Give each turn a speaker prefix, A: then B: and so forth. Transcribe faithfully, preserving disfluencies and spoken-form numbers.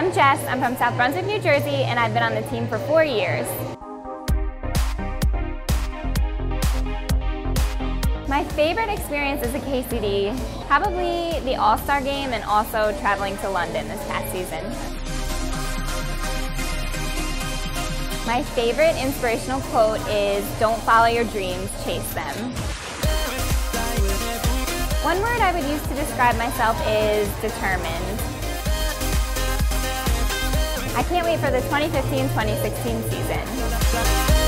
A: I'm Jess, I'm from South Brunswick, New Jersey, and I've been on the team for four years. My favorite experience as a K C D, probably the All-Star game and also traveling to London this past season. My favorite inspirational quote is, "Don't follow your dreams, chase them." One word I would use to describe myself is determined. I can't wait for the twenty fifteen twenty sixteen season.